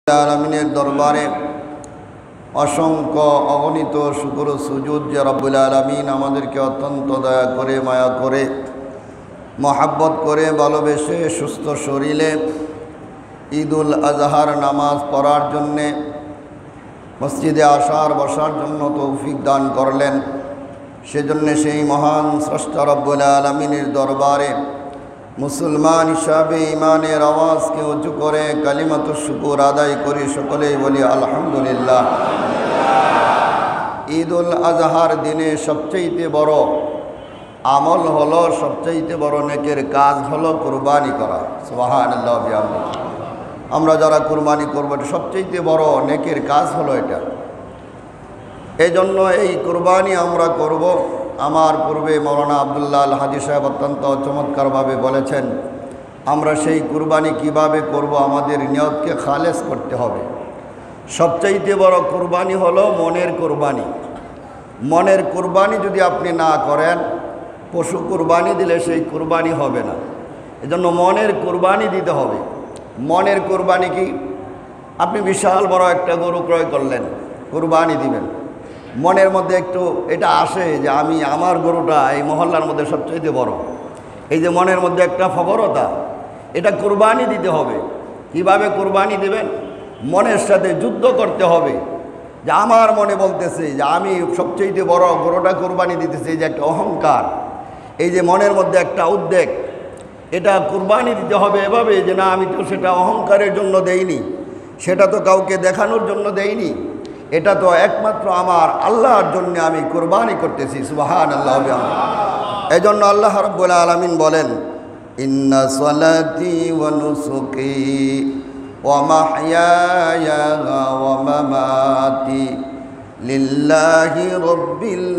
আলামিনের দরবারে অসংখ্য অগণিত শুকর সুজুদ যে রব্বুল আলামিন আমাদেরকে অত্যন্ত দয়া করে মায়া করে মহাব্বত করে ভালোবেসে সুস্থ শরীরে ঈদুল আজহার নামাজ পড়ার জন্যে মসজিদে আসার বসার জন্য তৌফিক দান করলেন। সেজন্য সেই মহান স্রষ্টা রব্বুল আলামিনের দরবারে মুসলমান হিসাবে ইমানের আওয়াজকে উঁচু করে কালিমাতুশ শুকর আদায় করি, সকলেই বলি আলহামদুলিল্লাহ। ঈদুল আজহার দিনে সবচেয়ে বড় আমল হলো, সবচেয়ে বড় নেকের কাজ হলো কুরবানি করা। সুবহানাল্লাহ বিহামদিহি। আমরা যারা কুরবানি করবো সবচেয়ে বড় নেকের কাজ হলো এটা। এই জন্য এই কুরবানি আমরা করব। আমার পূর্বে মৌলানা আবদুল্লাহ আল হাদি সাহেব অত্যন্ত চমৎকারভাবে বলেছেন, আমরা সেই কুরবানি কিভাবে করব, আমাদের নিয়তকে খালেস করতে হবে। সবচাইতে বড় কুরবানি হলো মনের কুরবানি। মনের কুরবানি যদি আপনি না করেন, পশু কুরবানি দিলে সেই কুরবানি হবে না। এজন্য মনের কুরবানি দিতে হবে। মনের কুরবানি কি? আপনি বিশাল বড় একটা গরু ক্রয় করলেন, কুরবানি দিবেন, মনের মধ্যে একটু এটা আসে যে আমি আমার গরুটা এই মহল্লার মধ্যে সবচেয়ে বড়। এই যে মনের মধ্যে একটা ফবরতা, এটা কুরবানি দিতে হবে। কিভাবে কুরবানি দেবেন? মনের সাথে যুদ্ধ করতে হবে যে আমার মনে বলতেছে যে আমি সবচেয়ে বড় গরুটা কুরবানি দিতেছি। এই যে একটা অহংকার, এই যে মনের মধ্যে একটা উদ্বেগ, এটা কুরবানি দিতে হবে এভাবে যে না, আমি তো সেটা অহংকারের জন্য দেইনি, সেটা তো কাউকে দেখানোর জন্য দেইনি, এটা তো একমাত্র আমার আল্লাহর জন্য আমি কুরবানি করতেছি। সুবহানাল্লাহ। এই জন্য আল্লাহ রাব্বুল আলামিন বলেন, ইন্না সলাতি ওয়া নুসুকি ওয়া মাহইয়ায়া ওয়া মামাতি লিল্লাহি রাব্বিল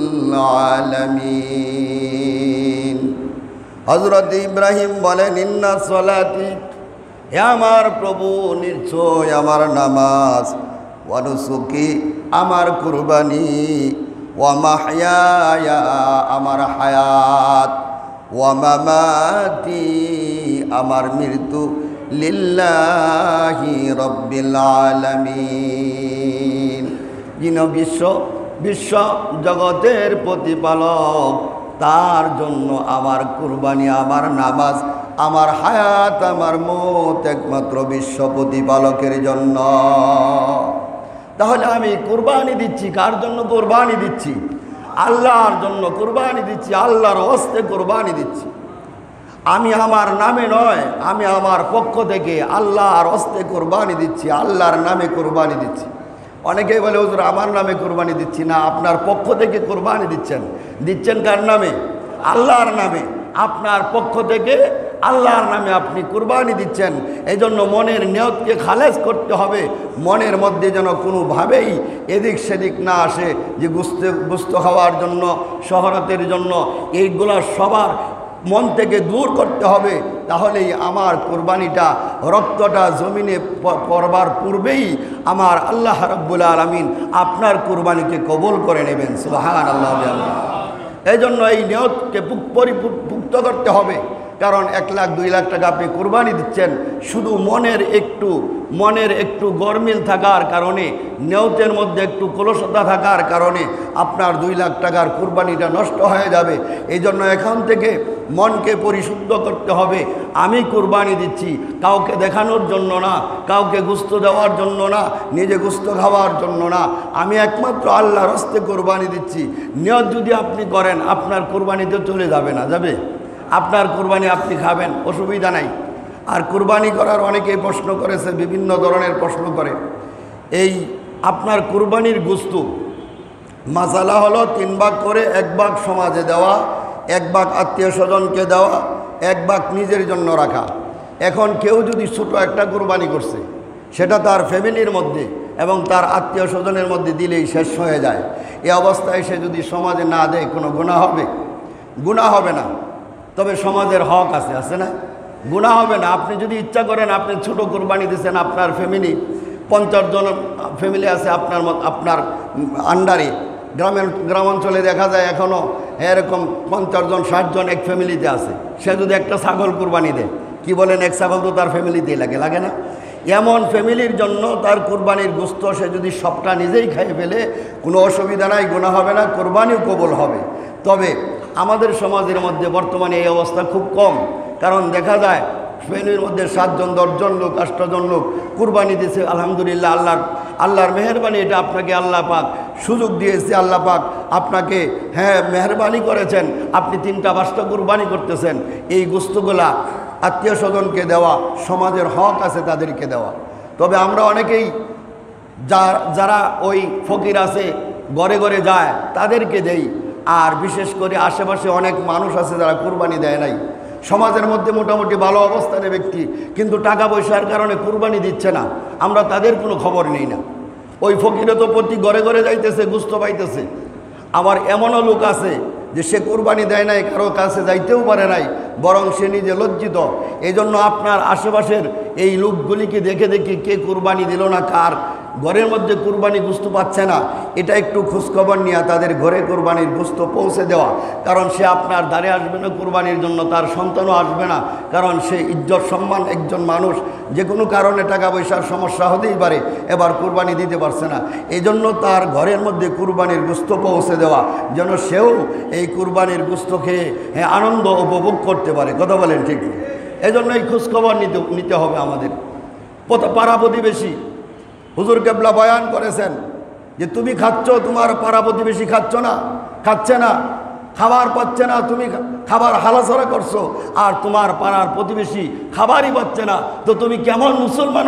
আলামিন। হযরত ইব্রাহিম বলেন, ইন্না সলাতি, হে আমার প্রভু, নিশ্চয় আমার নামাজ, ওয়া নুসুকি আমার কুরবানি, ওয়া মাহইয়ায়া আমার হায়াত, ওয়া মামাতি আমার মৃত্যু, লিল্লাহি রাব্বিল আলামিন, যিনি বিশ্ব জগতের প্রতিপালক, তার জন্য আমার কুরবানি, আমার নামাজ, আমার হায়াত, আমার মত একমাত্র বিশ্ব প্রতিপালকের জন্য। তাহলে আমি কুরবানি দিচ্ছি, কার জন্য কুরবানি দিচ্ছি? আল্লাহর জন্য কুরবানি দিচ্ছি, আল্লাহর হস্তে কুরবানি দিচ্ছি। আমি আমার নামে নয়, আমি আমার পক্ষ থেকে আল্লাহর হস্তে কুরবানি দিচ্ছি, আল্লাহর নামে কুরবানি দিচ্ছি। অনেকেই বলে, হুজুর আমার নামে কুরবানি দিচ্ছি না। আপনার পক্ষ থেকে কুরবানি দিচ্ছেন। দিচ্ছেন কার নামে? আল্লাহর নামে। আপনার পক্ষ থেকে আল্লাহর নামে আপনি কুরবানি দিচ্ছেন। এই জন্য মনের নিয়তকে খালেজ করতে হবে। মনের মধ্যে যেন কোনোভাবেই এদিক সেদিক না আসে যে গুস্ত খাওয়ার জন্য, শহরতের জন্য, এইগুলা সবার মন থেকে দূর করতে হবে। তাহলেই আমার কুরবানিটা, রক্তটা জমিনে পড়বার পূর্বেই আমার আল্লাহ রাব্বুল আলামিন আপনার কুরবানিকে কবুল করে নেবেন। সুবহানাল্লাহ। এই জন্য এই নিয়তকে পরিপুক্ত করতে হবে। কারণ 1 লাখ 2 লাখ টাকা আপনি কুরবানি দিচ্ছেন, শুধু মনের একটু গরমিল থাকার কারণে, নিয়তের মধ্যে একটু কলুষতা থাকার কারণে আপনার 2 লাখ টাকার কুরবানিটা নষ্ট হয়ে যাবে। এই জন্য এখন থেকে মনকে পরিশুদ্ধ করতে হবে। আমি কুরবানি দিচ্ছি কাউকে দেখানোর জন্য না, কাউকে গুস্ত দেওয়ার জন্য না, নিজে গুস্ত খাওয়ার জন্য না, আমি একমাত্র আল্লাহর হস্তে কুরবানি দিচ্ছি। নিয়ত যদি আপনি করেন, আপনার কুরবানিতে চলে যাবে না, যাবে আপনার কুরবানি, আপনি খাবেন, অসুবিধা নাই। আর কুরবানি করার অনেকেই প্রশ্ন করেছে, বিভিন্ন ধরনের প্রশ্ন করে। এই আপনার কুরবানির গোশত মাসালা হলো 3 ভাগ করে, 1 ভাগ সমাজে দেওয়া, 1 ভাগ আত্মীয় স্বজনকে দেওয়া, 1 ভাগ নিজের জন্য রাখা। এখন কেউ যদি ছোটো একটা কুরবানি করছে, সেটা তার ফ্যামিলির মধ্যে এবং তার আত্মীয় স্বজনের মধ্যে দিলেই শেষ হয়ে যায়। এই অবস্থায় সে যদি সমাজে না দেয়, কোনো গুনাহ হবে? গুনাহ হবে না। তবে সমাজের হক আছে না? গুনাহ হবে না। আপনি যদি ইচ্ছা করেন, আপনি ছোটো কুরবানি দিচ্ছেন, আপনার ফ্যামিলি 50 জন ফ্যামিলি আছে আপনার আন্ডারে। গ্রামাঞ্চলে দেখা যায় এখনও এরকম 50 জন 60 জন এক ফ্যামিলিতে আছে। সে যদি একটা ছাগল কুরবানি দেয়, কি বলেন, এক ছাগল তো তার ফ্যামিলিতেই লাগে না? এমন ফ্যামিলির জন্য তার কুরবানির গোশত সে যদি সবটা নিজেই খেয়ে ফেলে কোনো অসুবিধা নাই, গুনাহ হবে না, কুরবানিও কবুল হবে। তবে আমাদের সমাজের মধ্যে বর্তমানে এই অবস্থা খুব কম, কারণ দেখা যায় ফ্যামিলির মধ্যে 7 জন 10 জন লোক 8 জন লোক কুরবানি দিয়েছে। আলহামদুলিল্লাহ, আল্লাহর মেহেরবানি, এটা আপনাকে আল্লাহ পাক সুযোগ দিয়েছে। আল্লাহ পাক আপনাকে মেহেরবানি করেছেন, আপনি 3টা 5টা কুরবানি করতেছেন। এই গোশতগুলা আত্মীয় স্বজনকে দেওয়া, সমাজের হক আছে তাদেরকে দেওয়া। তবে আমরা অনেকেই যারা ওই ফকির আছে ঘরে ঘরে যায় তাদেরকে দেই, আর বিশেষ করে আশেপাশে অনেক মানুষ আছে যারা কুরবানি দেয় নাই, সমাজের মধ্যে মোটামুটি ভালো অবস্থানে ব্যক্তি, কিন্তু টাকা পয়সার কারণে কুরবানি দিচ্ছে না, আমরা তাদের কোনো খবর নেই না। ওই ফকিরে তো প্রতি ঘরে ঘরে যাইতেছে, গোশত পাইতেছে। আবার এমনও লোক আছে যে সে কুরবানি দেয় নাই, কারো কাছে যাইতেও পারে নাই, বরং সে নিজে লজ্জিত। এই জন্য আপনার আশেপাশের এই লোকগুলিকে দেখে দেখে কে কুরবানি দিল না, কার ঘরের মধ্যে কুরবানি গোশত পাচ্ছে না, এটা একটু খোঁজখবর নিয়ে তাদের ঘরে কুরবানির গোশত পৌঁছে দেওয়া। কারণ সে আপনার দ্বারে আসবে না কুরবানির জন্য, তার সন্তানও আসবে না, কারণ সে ইজ্জত সম্মান একজন মানুষ, যে কোনো কারণে টাকা পয়সার সমস্যা হতেই পারে, এবার কুরবানি দিতে পারছে না। এই জন্য তার ঘরের মধ্যে কুরবানির গোশত পৌঁছে দেওয়া, যেন সেও এই কুরবানির গোশত খেয়ে আনন্দ উপভোগ করতে পারে। কথা বলেন ঠিক? এই জন্য এই খোঁজখবর নিতে হবে আমাদের। পাড়া প্রতিবেশী, হুজুর কেবলা বয়ান করেছেন যে তুমি খাচ্ছ, তোমার পাড়া প্রতিবেশী খাচ্ছে না, খাবার পাচ্ছে না, তুমি খাবার হালাছাড়া করছো, আর তোমার পাড়ার প্রতিবেশী খাবারই পাচ্ছে না, তো তুমি কেমন মুসলমান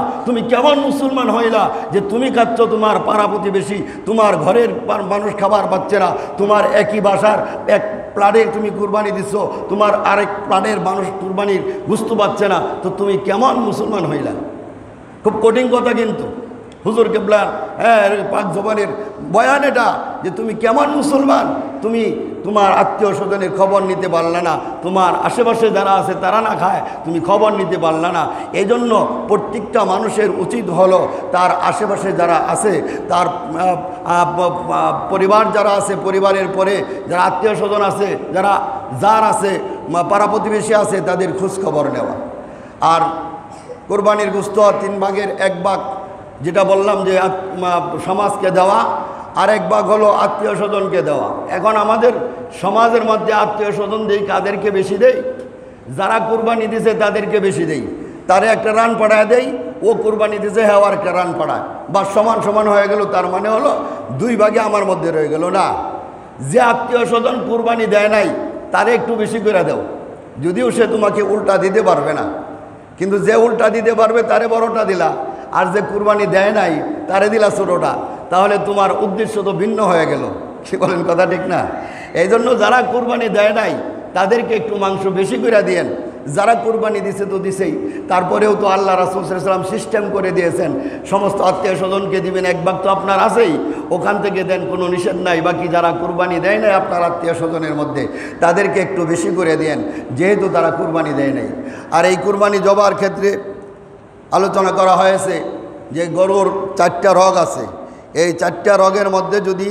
হইলা যে তুমি খাচ্ছ, তোমার পাড়া প্রতিবেশী, তোমার ঘরের মানুষ খাবার পাচ্ছে না, তোমার একই বাসার এক প্লাটের তুমি কুরবানি দিচ্ছ, তোমার আরেক প্লাটের মানুষ কুরবানির গোশত পাচ্ছে না, তো তুমি কেমন মুসলমান হইলা? খুব কঠিন কথা কিন্তু হুজুর কেবলার পাক জবানের বয়ান এটা, যে তুমি কেমন মুসলমান, তুমি তোমার আত্মীয় স্বজনের খবর নিতে পারলে না, তোমার আশেপাশে যারা আছে তারা না খায়, তুমি খবর নিতে পারলে না। এই জন্য প্রত্যেকটা মানুষের উচিত হলো তার আশেপাশে যারা আছে, তার পরিবার যারা আছে, পরিবারের পরে যারা আত্মীয় স্বজন আছে, যারা আছে পাড়া প্রতিবেশী আছে, তাদের খোঁজখবর নেওয়া। আর কোরবানির গোশত 3 ভাগের 1 ভাগ যেটা বললাম যে সমাজকে দেওয়া, আর 1 ভাগ হলো আত্মীয় স্বজনকে দেওয়া। এখন আমাদের সমাজের মধ্যে আত্মীয় স্বজন দেই কাদেরকে বেশি দেই? যারা কুরবানি দিছে তাদেরকে বেশি দেই, তারে একটা রান পাড়ায় দেই, ও কুরবানি দিছে হ্যাঁ আর একটা রান পাড়ায়, বা সমান সমান হয়ে গেল, তার মানে হলো 2 ভাগে আমার মধ্যে রয়ে গেল। না, যে আত্মীয় স্বজন কুরবানি দেয় নাই তারে একটু বেশি করে দাও, যদিও সে তোমাকে উল্টা দিতে পারবে না, কিন্তু যে উল্টা দিতে পারবে তারে বড়টা দিলা, আর যে কুরবানি দেয় নাই তারে দিলা ছোটোটা, তাহলে তোমার উদ্দেশ্য তো ভিন্ন হয়ে গেল। কি বলেন, কথা ঠিক না? এই জন্য যারা কুরবানি দেয় নাই তাদেরকে একটু মাংস বেশি করে দিয়েন, যারা কুরবানি দিছে তো দিছেই, তারপরেও তো আল্লাহ রাসূল সাল্লাল্লাহু আলাইহি ওয়াসাল্লাম সিস্টেম করে দিয়েছেন সমস্ত আত্মীয় স্বজনকে দিবেন, 1 ভাগ তো আপনার আছেই, ওখান থেকে দেন, কোনো নিষেধ নাই। বাকি যারা কুরবানি দেয় নাই আপনার আত্মীয় স্বজনের মধ্যে, তাদেরকে একটু বেশি করে দেন, যেহেতু তারা কুরবানি দেয় নাই। আর এই কুরবানি জবার ক্ষেত্রে আলোচনা করা হয়েছে যে গরুর 4টা রগ আছে, এই 4টা রগের মধ্যে যদি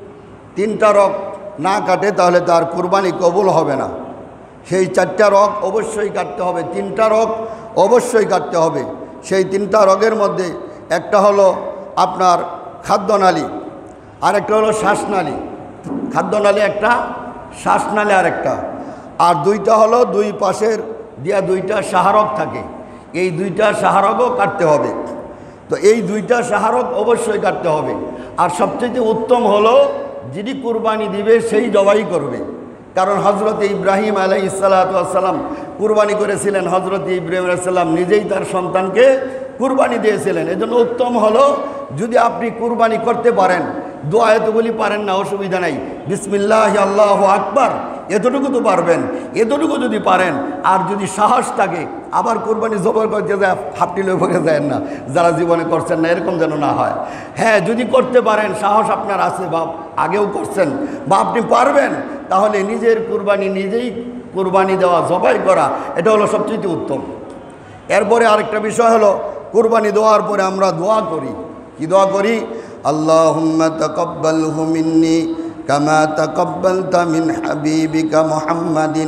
3টা রগ না কাটে তাহলে তার কুরবানি কবুল হবে না। সেই 4টা রগ অবশ্যই কাটতে হবে, 3টা রগ অবশ্যই কাটতে হবে। সেই 3টা রগের মধ্যে একটা হলো আপনার খাদ্যনালী, আরেকটা হলো শ্বাসনালী। খাদ্যনালী একটা, শ্বাসনালী আরেকটা, আর 2টা হলো 2 পাশের দিয়া 2টা সাহারক থাকে, এই 2টা সাহারকও কাটতে হবে। তো এই 2টা সাহারক অবশ্যই কাটতে হবে। আর সবচেয়ে উত্তম হলো যিনি কুরবানি দিবে সেই জবাই করবে, কারণ হজরত ইব্রাহিম আলাইহিস সালাতু ওয়াস সালাম কুরবানি করেছিলেন, হজরত ইব্রাহিম আলাইহিস সালাম নিজেই তার সন্তানকে কুরবানি দিয়েছিলেন। এজন্য উত্তম হলো যদি আপনি কুরবানি করতে পারেন, দোয়া এতগুলি পারেন না অসুবিধা নাই, বিসমিল্লাহ আল্লাহু আকবার এতটুকু তো পারবেন, এতটুকু যদি পারেন, আর যদি সাহস থাকে আবার কুরবানি জবর করতে যায় হাফটি লয়ে পড়ে যায় না, যারা জীবনে করছেন না এরকম যেন না হয়। হ্যাঁ, যদি করতে পারেন, সাহস আপনার আছে বা আগেও করছেন বা আপনি পারবেন, তাহলে নিজের কুরবানি নিজেই কুরবানি দেওয়া, জবাই করা, এটা হলো সবচেয়ে উত্তম। এরপরে আরেকটা বিষয় হলো কুরবানি দেওয়ার পরে আমরা দোয়া করি। কি দোয়া করি? আল্লাহুম্মা তাকাব্বালহু মিন্নি কামা তাকাব্বালতা মিন হাবিবিকা মুহাম্মাদিন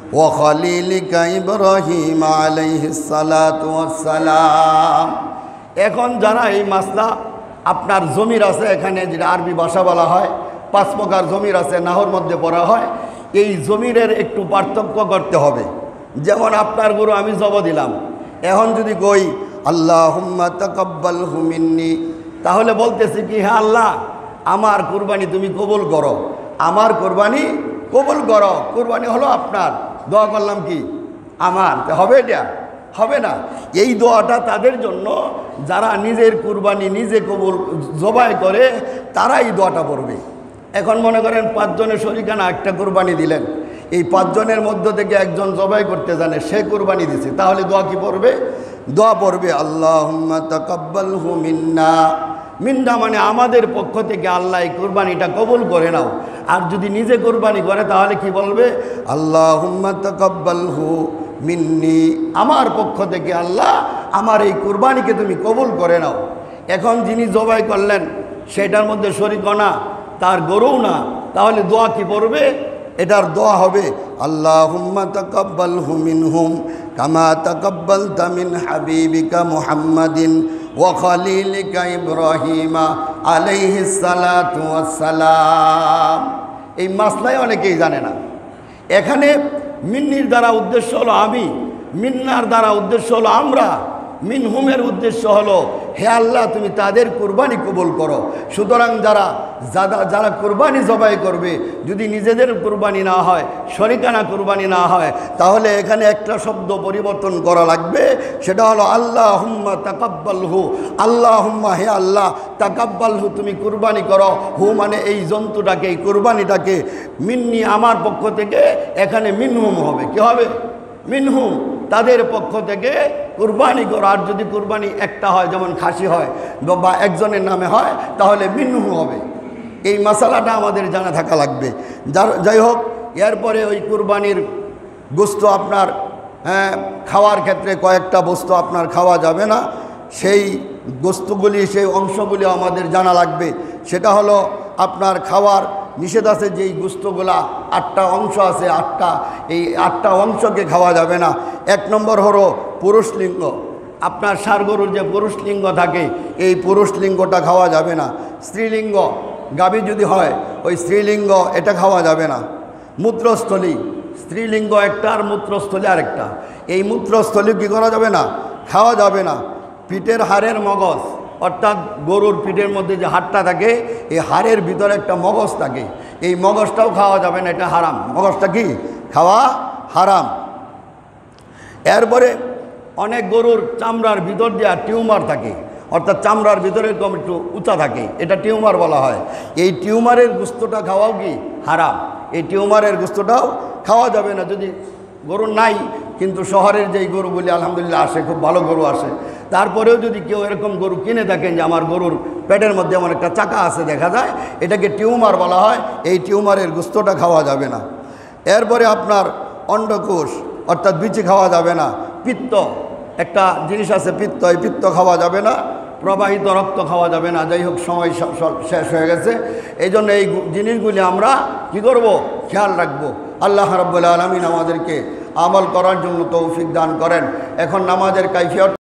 ওয়া খলিলিকা ইব্রাহিম আলাইহিস সালাতু ওয়াস সালাম। এখন যারা এই মাসলা আপনার জমির আছে, এখানে যেটা আরবি ভাষা বলা হয়, 5 প্রকার জমির আছে, নাহর মধ্যে পড়া হয়, এই জমিরের একটু পার্থক্য করতে হবে। যেমন আপনার গরু আমি জব দিলাম, এখন যদি কই আল্লাহুম্মা তাকাব্বালহু মিন্নি, তাহলে বলতেছি কি, হ্যাঁ আল্লাহ আমার কুরবানি তুমি কবুল করো, আমার কুরবানি কবুল করো। কুরবানি হলো আপনার, দোয়া করলাম কি আমার, হবে এটা? হবে না। এই দোয়াটা তাদের জন্য যারা নিজের কুরবানি নিজে কবুল জবাই করে, তারা এই দোয়াটা পড়বে। এখন মনে করেন 5 জনের শরীকানা একটা কুরবানি দিলেন, এই 5 জনের মধ্য থেকে একজন জবাই করতে জানে, সে কুরবানি দিছে, তাহলে দোয়া কি পড়বে? দোয়া পড়বে আল্লাহুম্মা তাকাব্বালহু মিন্না। মিন্না মানে আমাদের পক্ষ থেকে আল্লাহ এই কুরবানিটা কবুল করে নাও। আর যদি নিজে কুরবানি করে তাহলে কি বলবে? আল্লাহুম্মা তাকাব্বালহু মিন্নি, আমার পক্ষ থেকে আল্লাহ আমার এই কুরবানিকে তুমি কবুল করে নাও। এখন যিনি জবাই করলেন সেটার মধ্যে শরীক না, তার গরুও না, তাহলে দোয়া কি পড়বে? এটার দোয়া হবে আল্লাহুম্মা তাকাব্বালহু মিনহুম কামা তাকাব্বালতা মিন হাবিবিকা মুহাম্মাদিন ওয়া খলিলিকা ইব্রাহিমা আলাইহিস সালাতু ওয়াস সালাম। এই মাসলাই অনেকেই জানে না। এখানে মিন্নির দ্বারা উদ্দেশ্য হলো আমি, মিন্নার দ্বারা উদ্দেশ্য হলো আমরা, মিনহুমের উদ্দেশ্য হলো হে আল্লাহ তুমি তাদের কুরবানি কবুল করো। সুতরাং যারা কুরবানি জবাই করবে, যদি নিজেদের কুরবানি না হয়, শরিকানা কুরবানি না হয়, তাহলে এখানে একটা শব্দ পরিবর্তন করা লাগবে, সেটা হলো আল্লাহুম্মা তাকাব্বালহু। আল্লাহুম্মা হে আল্লাহ, তাকাব্বালহু তুমি কুরবানি করো, হু মানে এই জন্তুটাকে, এই কুরবানিটাকে, মিন্নি আমার পক্ষ থেকে, এখানে মিনহুম হবে। কি হবে? মিনহুম, তাদের পক্ষ থেকে কুরবানি করো। আর যদি কুরবানি একটা হয়, যেমন খাসি হয় বা একজনের নামে হয়, তাহলে মিনহু হবে। এই মশালাটা আমাদের জানা থাকা লাগবে। যাই হোক, এরপরে ওই কুরবানির গোস্ত আপনার খাওয়ার ক্ষেত্রে কয়েকটা বস্তু আপনার খাওয়া যাবে না, সেই গোস্তগুলি, সেই অংশগুলি আমাদের জানা লাগবে। সেটা হলো আপনার খাওয়ার নিষেধ আছে, যেই গোস্তগুলা 8টা অংশ আছে, 8টা, এই 8টা অংশকে খাওয়া যাবে না। 1 নম্বর হলো পুরুষ লিঙ্গ, আপনার ষাঁড় গরুর যে পুরুষ লিঙ্গ থাকে, এই পুরুষ লিঙ্গটা খাওয়া যাবে না। স্ত্রীলিঙ্গ, গাভী যদি হয়, ওই স্ত্রীলিঙ্গ এটা খাওয়া যাবে না। মূত্রস্থলী, স্ত্রীলিঙ্গ একটা আর মূত্রস্থলী আরেকটা, এই মূত্রস্থলী কী করা যাবে না? খাওয়া যাবে না। পিঠের হাড়ের মগজ, অর্থাৎ গরুর পিঠের মধ্যে যে হাড়টা থাকে, এই হাড়ের ভিতরে একটা মগজ থাকে, এই মগজটাও খাওয়া যাবে না, এটা হারাম। মগজটা কি? খাওয়া হারাম। এরপরে অনেক গরুর চামড়ার ভিতর দিয়ে টিউমার থাকে, অর্থাৎ চামড়ার ভিতরে এরকম একটু উঁচা থাকে, এটা টিউমার বলা হয়। এই টিউমারের গোস্তটা খাওয়াও কি? হারাম। এই টিউমারের গোস্তটাও খাওয়া যাবে না। যদি গরু নাই, কিন্তু শহরের যেই গরুগুলি আলহামদুলিল্লাহ আসে, খুব ভালো গরু আসে, তারপরেও যদি কেউ এরকম গরু কিনে থাকেন যে আমার গরুর পেটের মধ্যে এমন একটা চাকা আছে দেখা যায়, এটাকে টিউমার বলা হয়, এই টিউমারের গোস্তটা খাওয়া যাবে না। এরপরে আপনার অন্ডকোষ, অর্থাৎ বিচি খাওয়া যাবে না। পিত্ত, একটা জিনিস আছে পিত্ত, এই পিত্ত খাওয়া যাবে না। প্রবাহিত রক্ত খাওয়া যাবে না। যাই হোক, সময় শেষ হয়ে গেছে, এই জন্য এই জিনিসগুলি আমরা কি করব? খেয়াল রাখবো। আল্লাহ রাব্বুল আলামিন আমাদেরকে আমল করার জন্য তৌফিক দান করেন। এখন নামাজের কাইফিয়ত